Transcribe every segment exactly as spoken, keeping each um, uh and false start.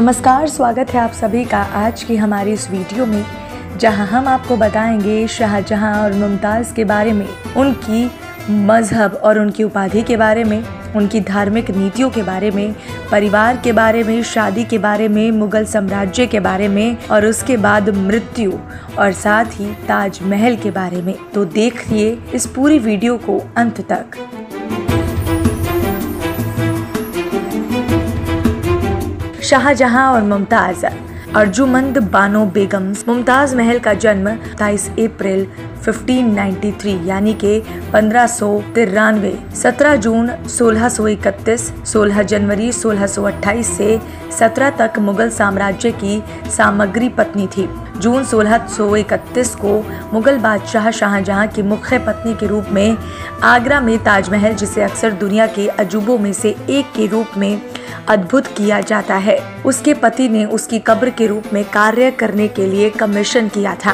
नमस्कार, स्वागत है आप सभी का आज की हमारी इस वीडियो में, जहां हम आपको बताएंगे शाहजहां और मुमताज़ के बारे में, उनकी मजहब और उनकी उपाधि के बारे में, उनकी धार्मिक नीतियों के बारे में, परिवार के बारे में, शादी के बारे में, मुगल साम्राज्य के बारे में और उसके बाद मृत्यु और साथ ही ताजमहल के बारे में। तो देखिए इस पूरी वीडियो को अंत तक। शाहजहां और मुमताज़। अर्जुमंद बानो बेगम। मुमताज़ महल का जन्म तेईस अप्रैल पंद्रह सौ तिरानवे यानी के पंद्रह सौ तिरानवे, सत्रह जून सोलह सौ इकतीस, सोलह जनवरी सोलह सौ अट्ठाईस से सत्रह तक मुगल साम्राज्य की सामग्री पत्नी थी। जून सोलह सौ इकतीस को मुगल बादशाह शाहजहां की मुख्य पत्नी के रूप में आगरा में ताजमहल, जिसे अक्सर दुनिया के अजूबों में से एक के रूप में अद्भुत किया जाता है, उसके पति ने उसकी कब्र के रूप में कार्य करने के लिए कमीशन किया था।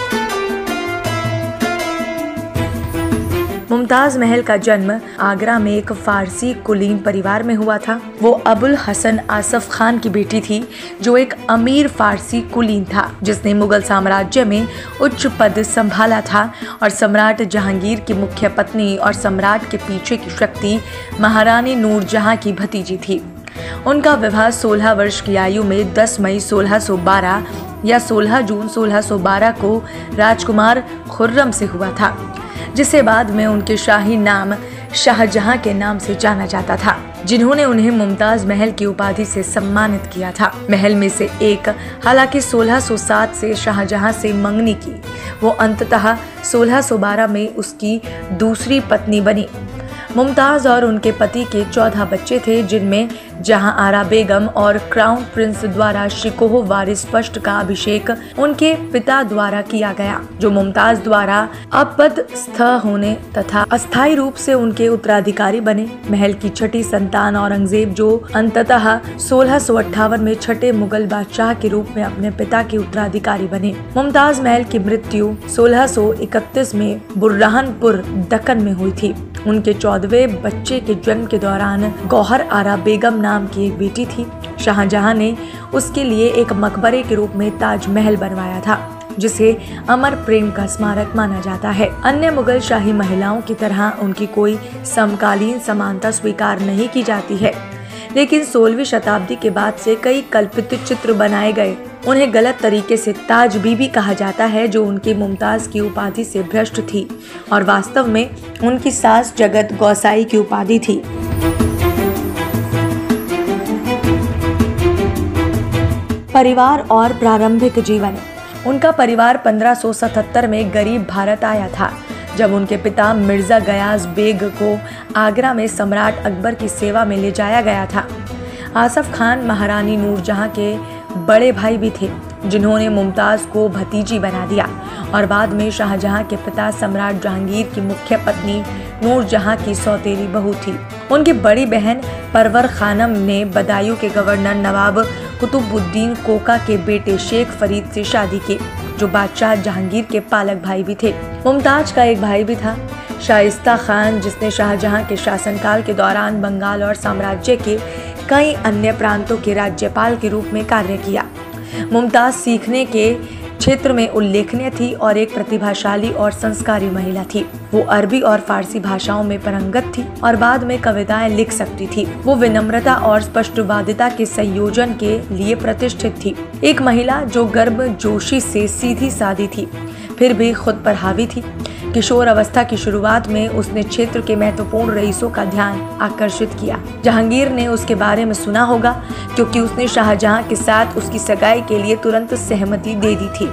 मुमताज़ महल का जन्म आगरा में एक फारसी कुलीन परिवार में हुआ था। वो अबुल हसन आसफ खान की बेटी थी, जो एक अमीर फारसी कुलीन था, जिसने मुगल साम्राज्य में उच्च पद संभाला था और सम्राट जहांगीर की मुख्य पत्नी और सम्राट के पीछे की शक्ति महारानी नूरजहां की भतीजी थी। उनका विवाह सोलह वर्ष की आयु में दस मई सोलह सौ बारह या सोलह जून सोलह सौ बारह को राजकुमार खुर्रम से हुआ था, जिसे बाद में उनके शाही नाम शाहजहां के नाम से जाना जाता था, जिन्होंने उन्हें मुमताज़ महल की उपाधि से सम्मानित किया था। महल में से एक हालांकि सोलह सौ सात से शाहजहां से मंगनी की, वो अंततः सोलह सौ बारह में उसकी दूसरी पत्नी बनी। मुमताज़ और उनके पति के चौदह बच्चे थे, जिनमें जहां आरा बेगम और क्राउन प्रिंस द्वारा शिकोह वारिस पश्त का अभिषेक उनके पिता द्वारा किया गया, जो मुमताज़ द्वारा अपदस्थ होने तथा अस्थायी रूप से उनके उत्तराधिकारी बने। महल की छठी संतान औरंगजेब, जो अंततः सोलह सौ अट्ठावन में छठे मुगल बादशाह के रूप में अपने पिता के उत्तराधिकारी बने। मुमताज़ महल की मृत्यु सोलह सौ इकतीस में बुरहानपुर दक्कन में हुई थी। उनके चौदहवें बच्चे के जन्म के दौरान गौहर आरा बेगम नाम की एक बेटी थी। शाहजहां ने उसके लिए एक मकबरे के रूप में ताजमहल बनवाया था, जिसे अमर प्रेम का स्मारक माना जाता है। अन्य मुगल शाही महिलाओं की तरह उनकी कोई समकालीन समानता स्वीकार नहीं की जाती है, लेकिन सोलहवीं शताब्दी के बाद से कई कल्पित चित्र बनाए गए। उन्हें गलत तरीके से ताज बीबी कहा जाता है, जो उनकी मुमताज़ की उपाधि से भ्रष्ट थी और वास्तव में उनकी सास जगत गौसाई की उपाधि थी। परिवार और प्रारंभिक जीवन। उनका परिवार पंद्रह सौ सतहत्तर में गरीब भारत आया था, जब उनके पिता मिर्जा गयास बेग को आगरा में सम्राट अकबर की सेवा में ले जाया गया था। आसफ खान महारानी नूरजहां के बड़े भाई भी थे, जिन्होंने मुमताज़ को भतीजी बना दिया और बाद में शाहजहां के पिता सम्राट जहांगीर की मुख्य पत्नी नूरजहां की सौतेली बहू थी। उनकी बड़ी बहन परवर खानम ने बदायूं के गवर्नर नवाब कुतुबुद्दीन कोका के बेटे शेख फरीद से शादी की, जो बादशाह जहांगीर के पालक भाई भी थे। मुमताज़ का एक भाई भी था, शाइस्ता खान, जिसने शाहजहां के शासनकाल के दौरान बंगाल और साम्राज्य के कई अन्य प्रांतों के राज्यपाल के रूप में कार्य किया। मुमताज़ सीखने के क्षेत्र में उल्लेखनीय थी और एक प्रतिभाशाली और संस्कारी महिला थी। वो अरबी और फारसी भाषाओं में पारंगत थी और बाद में कविताएं लिख सकती थी। वो विनम्रता और स्पष्टवादिता के संयोजन के लिए प्रतिष्ठित थी। एक महिला जो गर्मजोशी से सीधी सादी थी, फिर भी खुद पर हावी थी। किशोर अवस्था की शुरुआत में उसने क्षेत्र के महत्वपूर्ण रईसों का ध्यान आकर्षित किया। जहांगीर ने उसके बारे में सुना होगा, क्योंकि उसने शाहजहां के साथ उसकी सगाई के लिए तुरंत सहमति दे दी थी।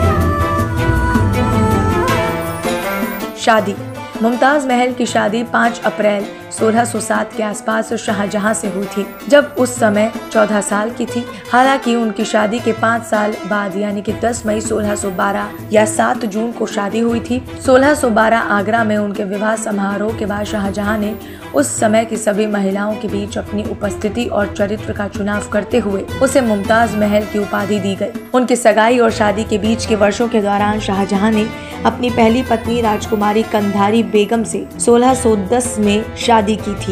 शादी। मुमताज़ महल की शादी पाँच अप्रैल सोलह सौ सात के आसपास शाहजहां से हुई थी, जब उस समय चौदह साल की थी। हालांकि उनकी शादी के पाँच साल बाद यानी कि दस मई सोलह सौ बारह या सात जून को शादी हुई थी। सोलह सौ बारह आगरा में उनके विवाह समारोह के बाद शाहजहां ने उस समय की सभी महिलाओं के बीच अपनी उपस्थिति और चरित्र का चुनाव करते हुए उसे मुमताज़ महल की उपाधि दी गई। उनकी सगाई और शादी के बीच के वर्षों के दौरान शाहजहां ने अपनी पहली पत्नी राजकुमारी कंधारी बेगम से सोलह सौ दस में शादी की थी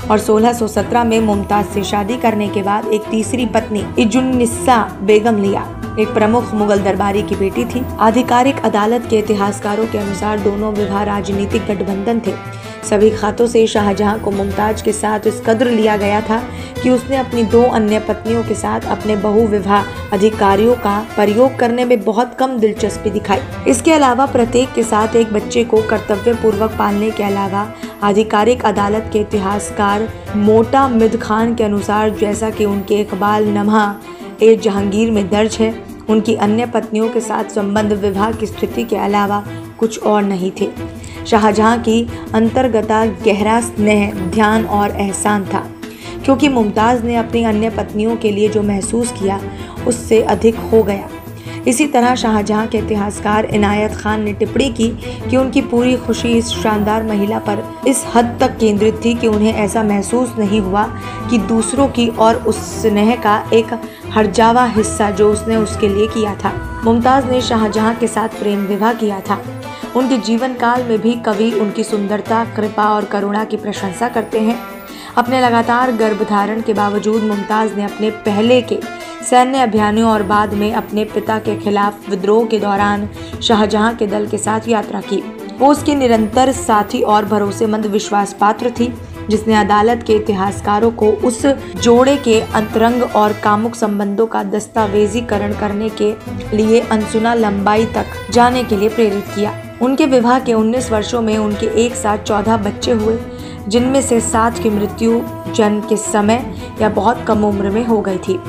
और सोलह सौ सत्रह में मुमताज से शादी करने के बाद एक तीसरी पत्नी इजुन्निस्सा बेगम लिया। एक प्रमुख मुगल दरबारी की बेटी थी। आधिकारिक अदालत के इतिहासकारों के अनुसार दोनों विवाह राजनीतिक गठबंधन थे। सभी खातों से शाहजहां को मुमताज के साथ इस कद्र लिया गया था कि उसने अपनी दो अन्य पत्नियों के साथ अपने बहु विवाह अधिकारियों का प्रयोग करने में बहुत कम दिलचस्पी दिखाई। इसके अलावा प्रत्येक के साथ एक बच्चे को कर्तव्य पूर्वक पालने के अलावा आधिकारिक अदालत के इतिहासकार मोटा मिद खान के अनुसार, जैसा कि उनके इकबाल नम्हा ए जहांगीर में दर्ज है, उनकी अन्य पत्नियों के साथ संबंध विवाह की स्थिति के अलावा कुछ और नहीं थे। शाहजहां की अंतर्गता गहरा स्नेह, ध्यान और एहसान था, क्योंकि मुमताज़ ने अपनी अन्य पत्नियों के लिए जो महसूस किया उससे अधिक हो गया। इसी तरह शाहजहां के इतिहासकार इनायत खान ने टिप्पणी की कि उनकी पूरी खुशी इस शानदार महिला पर इस हद तक केंद्रित थी कि उन्हें ऐसा महसूस नहीं हुआ कि दूसरों की और उस स्नेह का एक हर्जावा हिस्सा जो उसने उसके लिए किया था। मुमताज़ ने शाहजहां के साथ प्रेम विवाह किया था। उनके जीवन काल में भी कवि उनकी सुंदरता, कृपा और करुणा की प्रशंसा करते हैं। अपने लगातार गर्भधारण के बावजूद मुमताज़ ने अपने पहले के सैन्य अभियानों और बाद में अपने पिता के खिलाफ विद्रोह के दौरान शाहजहां के दल के साथ यात्रा की। वो उसकी निरंतर साथी और भरोसेमंद विश्वास पात्र थी, जिसने अदालत के इतिहासकारों को उस जोड़े के अंतरंग और कामुक संबंधों का दस्तावेजीकरण करने के लिए अनसुना लंबाई तक जाने के लिए प्रेरित किया। उनके विवाह के उन्नीस वर्षों में उनके एक साथ चौदह बच्चे हुए, जिनमें से सात की मृत्यु जन्म के समय या बहुत कम उम्र में हो गई थी।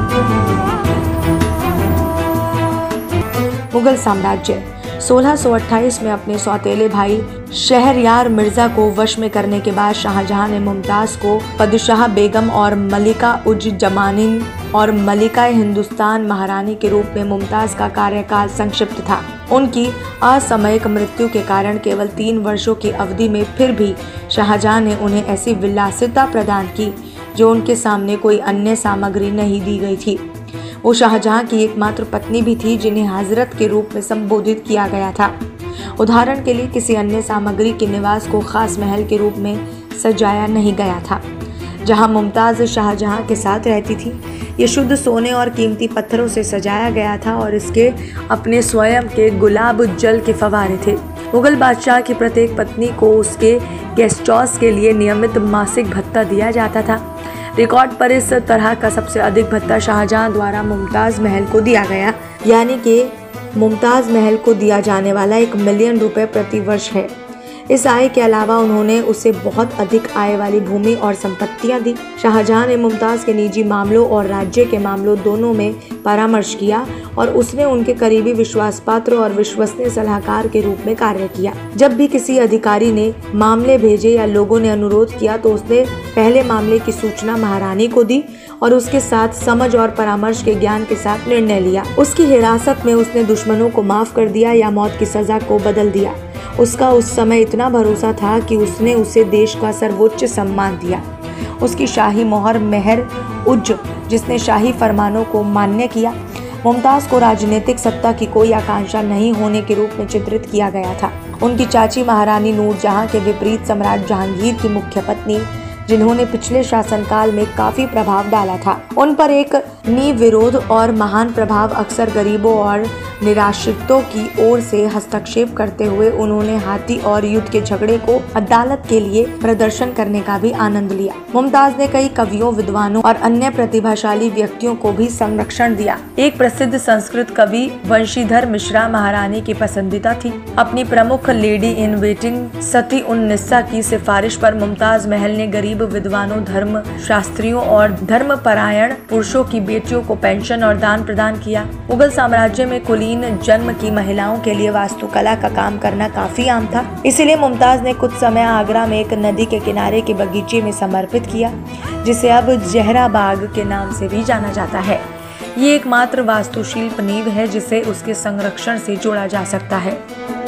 मुगल साम्राज्य सोलह सौ अट्ठाईस में अपने सौतेले भाई शहरयार मिर्जा को वश में करने के बाद शाहजहां ने मुमताज को पदशाह बेगम और मलिका उज जमानिन और मलिका हिंदुस्तान महारानी के रूप में। मुमताज का कार्यकाल संक्षिप्त था। उनकी असामयिक मृत्यु के कारण केवल तीन वर्षों की अवधि में फिर भी शाहजहां ने उन्हें ऐसी विलासिता प्रदान की जो उनके सामने कोई अन्य सामग्री नहीं दी गई थी। वो शाहजहां की एकमात्र पत्नी भी थी जिन्हें हजरत के रूप में संबोधित किया गया था। उदाहरण के लिए किसी अन्य सामग्री के निवास को खास महल के रूप में सजाया नहीं गया था। जहां मुमताज शाहजहां के साथ रहती थी, ये शुद्ध सोने और कीमती पत्थरों से सजाया गया था और इसके अपने स्वयं के गुलाब जल के फवारे थे। मुगल बादशाह की प्रत्येक पत्नी को उसके गेस्ट हाउस के लिए नियमित मासिक भत्ता दिया जाता था। रिकॉर्ड पर इस तरह का सबसे अधिक भत्ता शाहजहां द्वारा मुमताज महल को दिया गया, यानी कि मुमताज महल को दिया जाने वाला एक मिलियन रुपए प्रति वर्ष है। इस आय के अलावा उन्होंने उसे बहुत अधिक आय वाली भूमि और संपत्तियां दी। शाहजहां ने मुमताज के निजी मामलों और राज्य के मामलों दोनों में परामर्श किया और उसने उनके करीबी विश्वास पात्र और विश्वसनीय सलाहकार के रूप में कार्य किया। जब भी किसी अधिकारी ने मामले भेजे या लोगों ने अनुरोध किया तो उसने पहले मामले की सूचना महारानी को दी और उसके साथ समझ और परामर्श के ज्ञान के साथ निर्णय लिया। उसकी हिरासत में उसने दुश्मनों को माफ कर दिया या मौत की सजा को बदल दिया। उसका उस समय इतना भरोसा था कि उसने उसे देश का सर्वोच्च सम्मान दिया। उसकी शाही मोहर मेहर उज, जिसने शाही फरमानों को मान्य किया। मुमताज को राजनीतिक सत्ता की कोई आकांक्षा नहीं होने के रूप में चित्रित किया गया था। उनकी चाची महारानी नूरजहां के विपरीत सम्राट जहांगीर की मुख्य पत्नी, जिन्होंने पिछले शासनकाल में काफी प्रभाव डाला था, उन पर एक निर्विरोध और महान प्रभाव अक्सर गरीबों और निराश्रितों की ओर से हस्तक्षेप करते हुए उन्होंने हाथी और युद्ध के झगड़े को अदालत के लिए प्रदर्शन करने का भी आनंद लिया। मुमताज ने कई कवियों, विद्वानों और अन्य प्रतिभाशाली व्यक्तियों को भी संरक्षण दिया। एक प्रसिद्ध संस्कृत कवि वंशीधर मिश्रा महारानी की पसंदीदा थी। अपनी प्रमुख लेडी इन वेटिंग सती उन निस्सा की सिफारिश पर मुमताज महल ने गरीब विद्वानों, धर्म शास्त्रियों और धर्मपरायण पुरुषों की बेटियों को पेंशन और दान प्रदान किया। मुगल साम्राज्य में कुलीन जन्म की महिलाओं के लिए वास्तुकला का काम करना काफी आम था। इसीलिए मुमताज ने कुछ समय आगरा में एक नदी के किनारे के बगीचे में समर्पित किया, जिसे अब जहरा बाग के नाम से भी जाना जाता है। ये एकमात्र वास्तुशिल्प नींव है जिसे उसके संरक्षण से जोड़ा जा सकता है।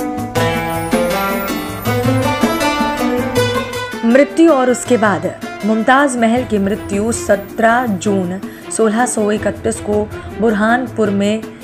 मृत्यु और उसके बाद मुमताज महल की मृत्यु सत्रह जून सोलह सौ इकतीस को बुरहानपुर में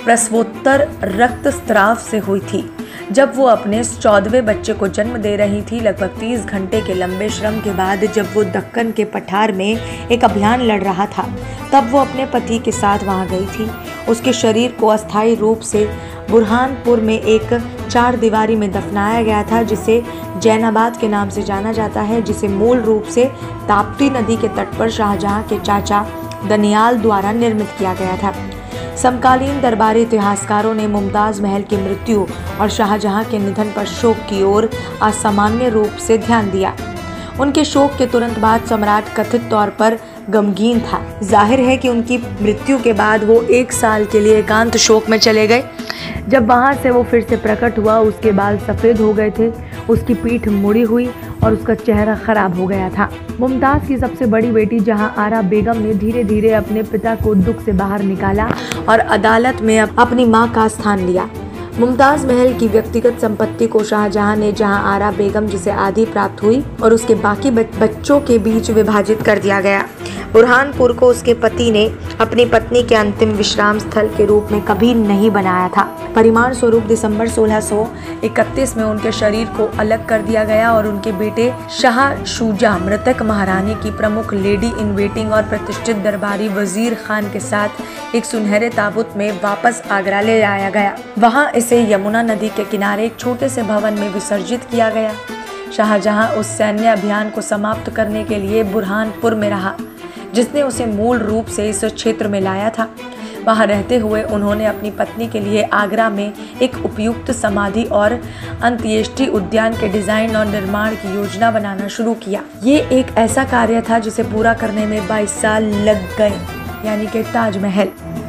प्रसवोत्तर रक्तस्राव से हुई थी। जब वो अपने चौदहवें बच्चे को जन्म दे रही थी, लगभग तीस घंटे के लंबे श्रम के बाद जब वो दक्कन के पठार में एक अभियान लड़ रहा था, तब वो अपने पति के साथ वहां गई थी। उसके शरीर को अस्थायी रूप से बुरहानपुर में एक चार दीवारी में दफनाया गया था, जिसे जैनाबाद के नाम से जाना जाता है, जिसे मूल रूप से ताप्ती नदी के तट पर शाहजहां के चाचा दनियाल द्वारा निर्मित किया गया था। समकालीन दरबारी इतिहासकारों ने मुमताज़ महल की मृत्यु और शाहजहां के निधन पर शोक की ओर असामान्य रूप से ध्यान दिया। उनके शोक के तुरंत बाद सम्राट कथित तौर पर गमगीन था। जाहिर है कि उनकी मृत्यु के बाद वो एक साल के लिए एकांत शोक में चले गए। जब वहां से वो फिर से प्रकट हुआ, उसके बाल सफ़ेद हो गए थे, उसकी पीठ मुड़ी हुई और उसका चेहरा खराब हो गया था। मुमताज़ की सबसे बड़ी बेटी जहां आरा बेगम ने धीरे धीरे अपने पिता को दुख से बाहर निकाला और अदालत में अपनी मां का स्थान लिया। मुमताज़ महल की व्यक्तिगत संपत्ति को शाहजहां ने जहां आरा बेगम जिसे आधी प्राप्त हुई और उसके बाकी बच्चों के बीच विभाजित कर दिया गया। बुरहानपुर को उसके पति ने अपनी पत्नी के अंतिम विश्राम स्थल के रूप में कभी नहीं बनाया था। परिमाण स्वरूप दिसंबर सोलह सौ इकतीस में उनके शरीर को अलग कर दिया गया और उनके बेटे शाह शुजा, मृतक महारानी की प्रमुख लेडी इन वेटिंग और प्रतिष्ठित दरबारी वजीर खान के साथ एक सुनहरे ताबूत में वापस आगरा ले आया गया। वहां इसे यमुना नदी के किनारे एक छोटे से भवन में विसर्जित किया गया। शाहजहां उस सैन्य अभियान को समाप्त करने के लिए बुरहानपुर में रहा, जिसने उसे मूल रूप से इस क्षेत्र में लाया था। वहां रहते हुए उन्होंने अपनी पत्नी के लिए आगरा में एक उपयुक्त समाधि और अंत्येष्टि उद्यान के डिजाइन और निर्माण की योजना बनाना शुरू किया। ये एक ऐसा कार्य था जिसे पूरा करने में बाईस साल लग गए, यानी कि ताजमहल।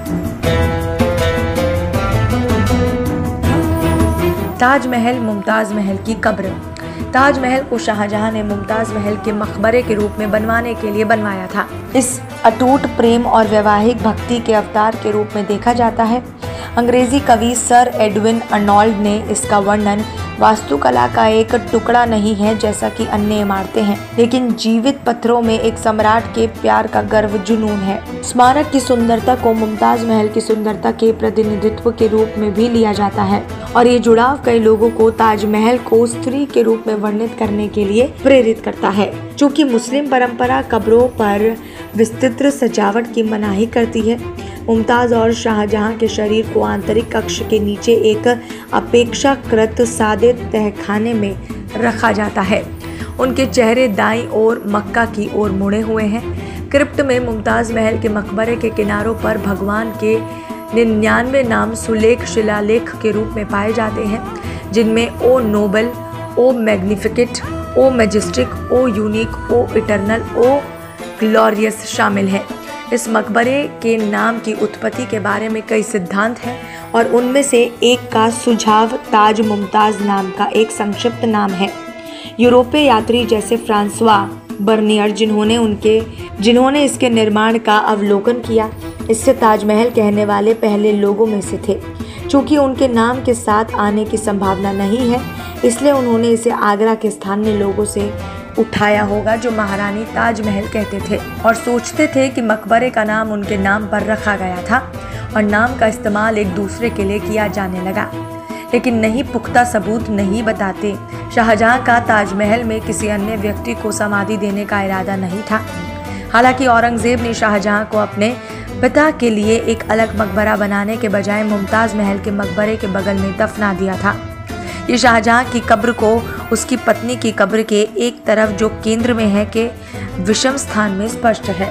ताजमहल, मुमताज़ महल की कब्र। ताजमहल को शाहजहां ने मुमताज़ महल के मकबरे के रूप में बनवाने के लिए बनवाया था। इस अटूट प्रेम और वैवाहिक भक्ति के अवतार के रूप में देखा जाता है। अंग्रेजी कवि सर एडविन अर्नोल्ड ने इसका वर्णन वास्तुकला का एक टुकड़ा नहीं है जैसा कि अन्य इमारतें हैं, लेकिन जीवित पत्थरों में एक सम्राट के प्यार का गर्व जुनून है। स्मारक की सुंदरता को मुमताज़ महल की सुंदरता के प्रतिनिधित्व के रूप में भी लिया जाता है और ये जुड़ाव कई लोगों को ताजमहल को स्त्री के रूप में वर्णित करने के लिए प्रेरित करता है। चूँकि मुस्लिम परंपरा कब्रों पर विस्तृत सजावट की मनाही करती है, मुमताज़ और शाहजहां के शरीर को आंतरिक कक्ष के नीचे एक अपेक्षाकृत सादे तहखाने में रखा जाता है। उनके चेहरे दाईं ओर मक्का की ओर मुड़े हुए हैं। क्रिप्ट में मुमताज़ महल के मकबरे के किनारों पर भगवान के निन्यानवे नाम सुलेख शिलालेख के रूप में पाए जाते हैं, जिनमें O noble, O magnificent, O majestic, O unique, O eternal, O glorious शामिल हैं। इस मकबरे के नाम की उत्पत्ति के बारे में कई सिद्धांत हैं और उनमें से एक का सुझाव ताज मुमताज़ नाम का एक संक्षिप्त नाम है। यूरोपीय यात्री जैसे फ्रांसवा बर्नियर जिन्होंने उनके जिन्होंने इसके निर्माण का अवलोकन किया, इससे ताजमहल कहने वाले पहले लोगों में से थे। चूँकि उनके नाम के साथ आने की संभावना नहीं है, इसलिए उन्होंने इसे आगरा के स्थानीय लोगों से उठाया होगा जो महारानी ताजमहल कहते थे और सोचते थे कि मकबरे का नाम उनके नाम पर रखा गया था और नाम का इस्तेमाल एक दूसरे के लिए किया जाने लगा, लेकिन नहीं पुख्ता सबूत नहीं बताते। शाहजहां का ताजमहल में किसी अन्य व्यक्ति को समाधि देने का इरादा नहीं था। हालांकि औरंगजेब ने शाहजहां को अपने पिता के लिए एक अलग मकबरा बनाने के बजाय मुमताज़ महल के मकबरे के बगल में दफना दिया था। ये शाहजहां की कब्र को उसकी पत्नी की कब्र के एक तरफ जो केंद्र में है के विषम स्थान में स्पष्ट है।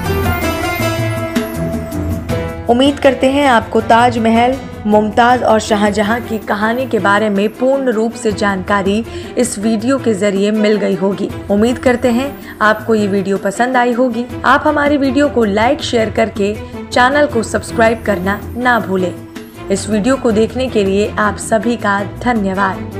उम्मीद करते हैं आपको ताजमहल, मुमताज़ और शाहजहां की कहानी के बारे में पूर्ण रूप से जानकारी इस वीडियो के जरिए मिल गई होगी। उम्मीद करते हैं आपको ये वीडियो पसंद आई होगी। आप हमारी वीडियो को लाइक शेयर करके चैनल को सब्सक्राइब करना ना भूलें। इस वीडियो को देखने के लिए आप सभी का धन्यवाद।